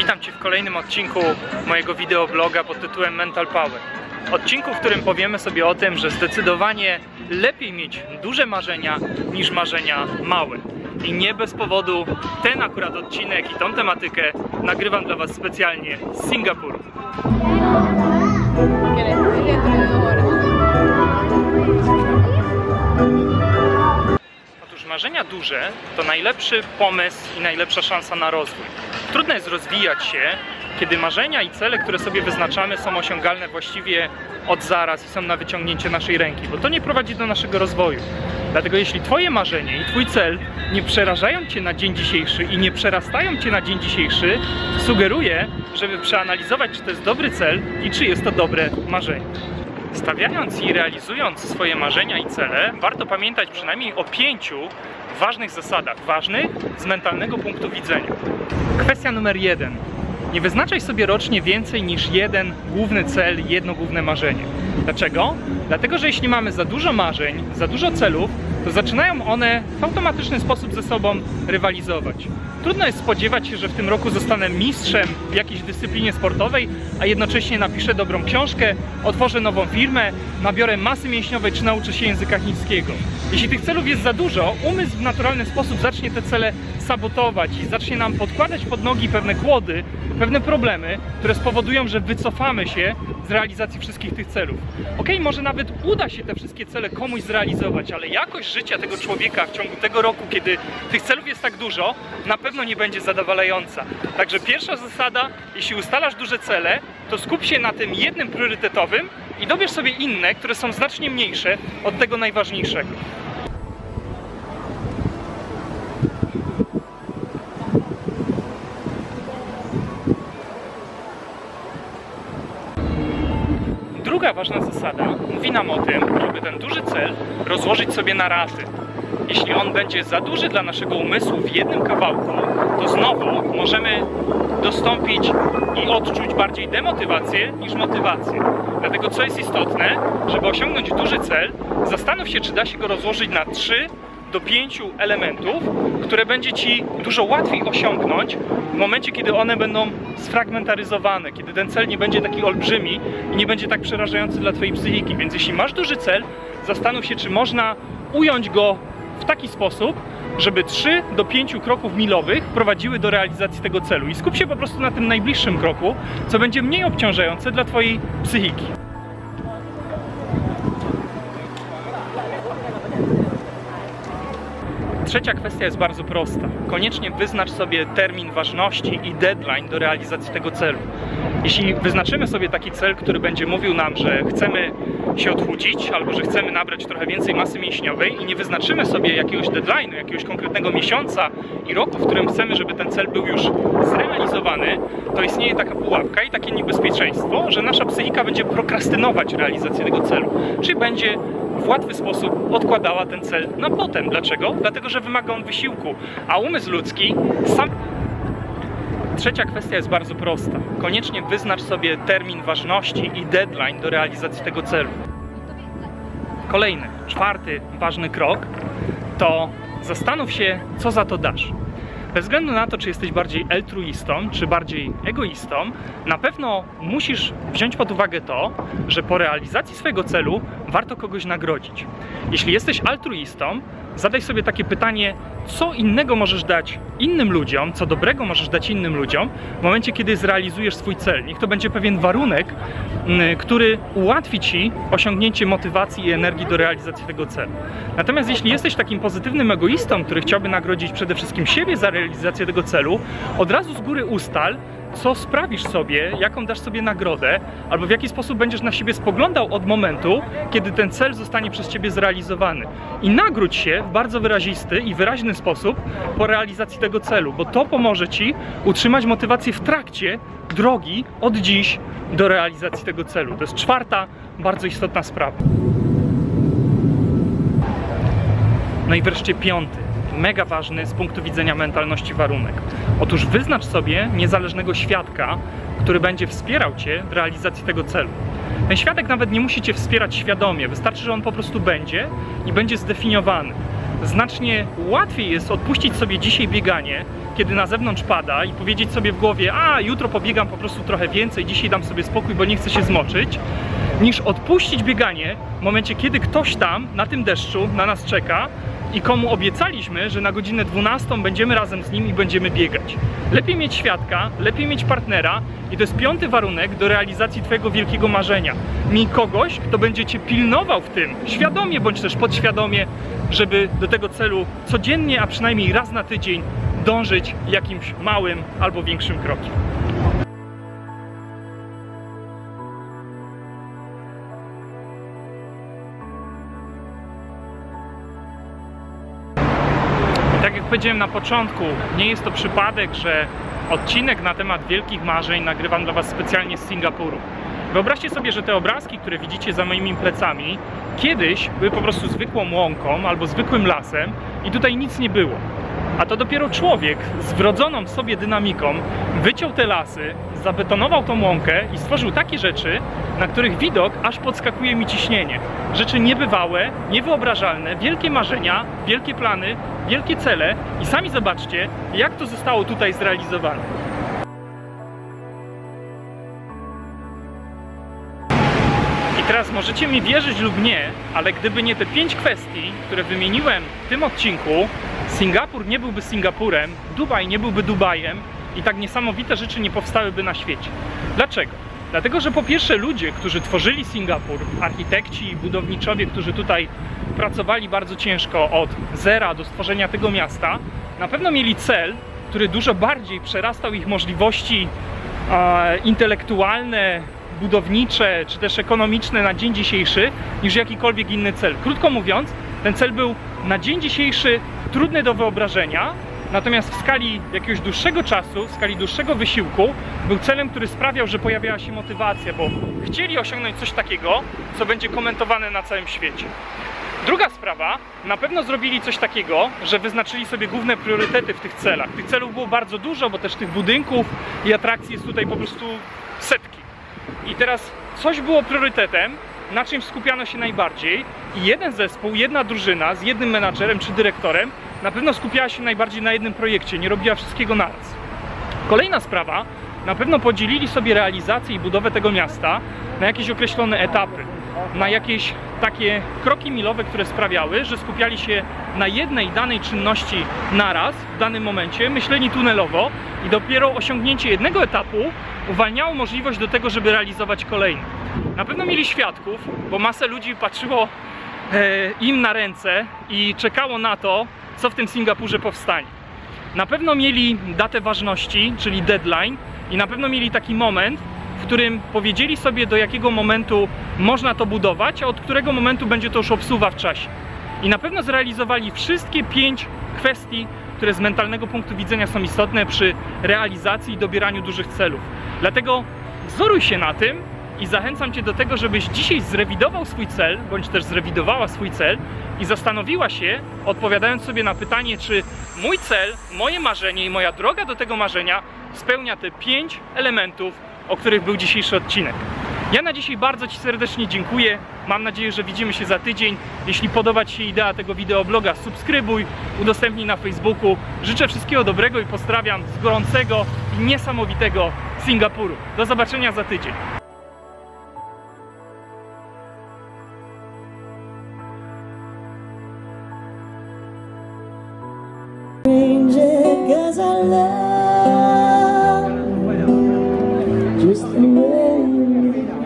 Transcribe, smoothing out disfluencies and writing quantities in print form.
Witam Cię w kolejnym odcinku mojego wideobloga pod tytułem Mental Power. Odcinku, w którym powiemy sobie o tym, że zdecydowanie lepiej mieć duże marzenia niż marzenia małe. I nie bez powodu ten akurat odcinek i tą tematykę nagrywam dla Was specjalnie z Singapuru. Otóż marzenia duże to najlepszy pomysł i najlepsza szansa na rozwój. Trudno jest rozwijać się, kiedy marzenia i cele, które sobie wyznaczamy, są osiągalne właściwie od zaraz i są na wyciągnięcie naszej ręki, bo to nie prowadzi do naszego rozwoju. Dlatego jeśli Twoje marzenie i Twój cel nie przerażają Cię na dzień dzisiejszy i nie przerastają Cię na dzień dzisiejszy, sugeruję, żeby przeanalizować, czy to jest dobry cel i czy jest to dobre marzenie. Stawiając i realizując swoje marzenia i cele, warto pamiętać przynajmniej o 5 ważnych zasadach, ważnych z mentalnego punktu widzenia. Kwestia numer 1. Nie wyznaczaj sobie rocznie więcej niż jeden główny cel, jedno główne marzenie. Dlaczego? Dlatego, że jeśli mamy za dużo marzeń, za dużo celów, to zaczynają one w automatyczny sposób ze sobą rywalizować. Trudno jest spodziewać się, że w tym roku zostanę mistrzem w jakiejś dyscyplinie sportowej, a jednocześnie napiszę dobrą książkę, otworzę nową firmę, nabiorę masy mięśniowej czy nauczę się języka chińskiego. Jeśli tych celów jest za dużo, umysł w naturalny sposób zacznie te cele sabotować i zacznie nam podkładać pod nogi pewne kłody, pewne problemy, które spowodują, że wycofamy się z realizacji wszystkich tych celów. Okej, może nawet uda się te wszystkie cele komuś zrealizować, ale jakość życia tego człowieka w ciągu tego roku, kiedy tych celów jest tak dużo, na pewno nie będzie zadowalająca. Także pierwsza zasada, jeśli ustalasz duże cele, to skup się na tym jednym priorytetowym i dobierz sobie inne, które są znacznie mniejsze od tego najważniejszego. Druga ważna zasada mówi nam o tym, żeby ten duży cel rozłożyć sobie na raty. Jeśli on będzie za duży dla naszego umysłu w jednym kawałku, to znowu możemy dostąpić i odczuć bardziej demotywację niż motywację. Dlatego co jest istotne, żeby osiągnąć duży cel, zastanów się, czy da się go rozłożyć na 3 do 5 elementów, które będzie Ci dużo łatwiej osiągnąć w momencie, kiedy one będą sfragmentaryzowane, kiedy ten cel nie będzie taki olbrzymi i nie będzie tak przerażający dla Twojej psychiki. Więc jeśli masz duży cel, zastanów się, czy można ująć go w taki sposób, żeby 3 do 5 kroków milowych prowadziły do realizacji tego celu. I skup się po prostu na tym najbliższym kroku, co będzie mniej obciążające dla Twojej psychiki. Trzecia kwestia jest bardzo prosta. Koniecznie wyznacz sobie termin ważności i deadline do realizacji tego celu. Jeśli wyznaczymy sobie taki cel, który będzie mówił nam, że chcemy się odchudzić albo że chcemy nabrać trochę więcej masy mięśniowej i nie wyznaczymy sobie jakiegoś deadline'u, jakiegoś konkretnego miesiąca i roku, w którym chcemy, żeby ten cel był już zrealizowany, to istnieje taka pułapka i takie niebezpieczeństwo, że nasza psychika będzie prokrastynować realizację tego celu. Czyli będzie w łatwy sposób odkładała ten cel na potem. Dlaczego? Dlatego, że wymaga on wysiłku, a umysł ludzki sam... Trzecia kwestia jest bardzo prosta. Koniecznie wyznacz sobie termin ważności i deadline do realizacji tego celu. Kolejny, czwarty ważny krok to zastanów się, co za to dasz. Bez względu na to, czy jesteś bardziej altruistą, czy bardziej egoistą, na pewno musisz wziąć pod uwagę to, że po realizacji swojego celu warto kogoś nagrodzić. Jeśli jesteś altruistą, zadaj sobie takie pytanie, co innego możesz dać innym ludziom, co dobrego możesz dać innym ludziom w momencie, kiedy zrealizujesz swój cel. Niech to będzie pewien warunek, który ułatwi Ci osiągnięcie motywacji i energii do realizacji tego celu. Natomiast jeśli jesteś takim pozytywnym egoistą, który chciałby nagrodzić przede wszystkim siebie za realizację tego celu, od razu z góry ustal, co sprawisz sobie, jaką dasz sobie nagrodę, albo w jaki sposób będziesz na siebie spoglądał od momentu, kiedy ten cel zostanie przez Ciebie zrealizowany. I nagródź się w bardzo wyrazisty i wyraźny sposób po realizacji tego celu, bo to pomoże Ci utrzymać motywację w trakcie drogi od dziś do realizacji tego celu. To jest czwarta, bardzo istotna sprawa. No i wreszcie piąty, mega ważny z punktu widzenia mentalności warunek. Otóż wyznacz sobie niezależnego świadka, który będzie wspierał Cię w realizacji tego celu. Ten świadek nawet nie musi Cię wspierać świadomie, wystarczy, że on po prostu będzie i będzie zdefiniowany. Znacznie łatwiej jest odpuścić sobie dzisiaj bieganie kiedy na zewnątrz pada i powiedzieć sobie w głowie, a jutro pobiegam po prostu trochę więcej, dzisiaj dam sobie spokój, bo nie chcę się zmoczyć, niż odpuścić bieganie w momencie, kiedy ktoś tam na tym deszczu na nas czeka i komu obiecaliśmy, że na godzinę 12 będziemy razem z nim i będziemy biegać. Lepiej mieć świadka, lepiej mieć partnera i to jest 5. warunek do realizacji twojego wielkiego marzenia. Miej kogoś, kto będzie cię pilnował w tym, świadomie bądź też podświadomie, żeby do tego celu codziennie, a przynajmniej raz na tydzień dążyć jakimś małym albo większym krokiem. Tak jak powiedziałem na początku, nie jest to przypadek, że odcinek na temat wielkich marzeń nagrywam dla was specjalnie z Singapuru. Wyobraźcie sobie, że te obrazki, które widzicie za moimi plecami, kiedyś były po prostu zwykłą łąką albo zwykłym lasem i tutaj nic nie było. A to dopiero człowiek z wrodzoną w sobie dynamiką wyciął te lasy, zabetonował tą łąkę i stworzył takie rzeczy, na których widok aż podskakuje mi ciśnienie. Rzeczy niebywałe, niewyobrażalne, wielkie marzenia, wielkie plany, wielkie cele i sami zobaczcie, jak to zostało tutaj zrealizowane. I teraz możecie mi wierzyć lub nie, ale gdyby nie te 5 kwestii, które wymieniłem w tym odcinku, Singapur nie byłby Singapurem, Dubaj nie byłby Dubajem i tak niesamowite rzeczy nie powstałyby na świecie. Dlaczego? Dlatego, że po pierwsze ludzie, którzy tworzyli Singapur, architekci i budowniczowie, którzy tutaj pracowali bardzo ciężko od zera do stworzenia tego miasta, na pewno mieli cel, który dużo bardziej przerastał ich możliwości intelektualne, budownicze czy też ekonomiczne na dzień dzisiejszy niż jakikolwiek inny cel. Krótko mówiąc, ten cel był na dzień dzisiejszy trudny do wyobrażenia, natomiast w skali jakiegoś dłuższego czasu, w skali dłuższego wysiłku był celem, który sprawiał, że pojawiała się motywacja, bo chcieli osiągnąć coś takiego, co będzie komentowane na całym świecie. Druga sprawa, na pewno zrobili coś takiego, że wyznaczyli sobie główne priorytety w tych celach. Tych celów było bardzo dużo, bo też tych budynków i atrakcji jest tutaj po prostu setki. I teraz coś było priorytetem, na czym skupiano się najbardziej i jeden zespół, jedna drużyna z jednym menadżerem czy dyrektorem na pewno skupiała się najbardziej na jednym projekcie, nie robiła wszystkiego naraz. Kolejna sprawa, na pewno podzielili sobie realizację i budowę tego miasta na jakieś określone etapy, na jakieś takie kroki milowe, które sprawiały, że skupiali się na jednej danej czynności naraz, w danym momencie, myśleli tunelowo i dopiero osiągnięcie jednego etapu uwalniało możliwość do tego, żeby realizować kolejny. Na pewno mieli świadków, bo masę ludzi patrzyło im na ręce i czekało na to, co w tym Singapurze powstanie. Na pewno mieli datę ważności, czyli deadline i na pewno mieli taki moment, w którym powiedzieli sobie, do jakiego momentu można to budować, a od którego momentu będzie to już obsuwa w czasie. I na pewno zrealizowali wszystkie 5 kwestii, które z mentalnego punktu widzenia są istotne przy realizacji i dobieraniu dużych celów. Dlatego wzoruj się na tym i zachęcam Cię do tego, żebyś dzisiaj zrewidował swój cel, bądź też zrewidowała swój cel i zastanowiła się, odpowiadając sobie na pytanie, czy mój cel, moje marzenie i moja droga do tego marzenia spełnia te 5 elementów, o których był dzisiejszy odcinek. Ja na dzisiaj bardzo Ci serdecznie dziękuję. Mam nadzieję, że widzimy się za tydzień. Jeśli podoba Ci się idea tego wideobloga, subskrybuj, udostępnij na Facebooku. Życzę wszystkiego dobrego i pozdrawiam z gorącego i niesamowitego Singapuru. Do zobaczenia za tydzień. Just the way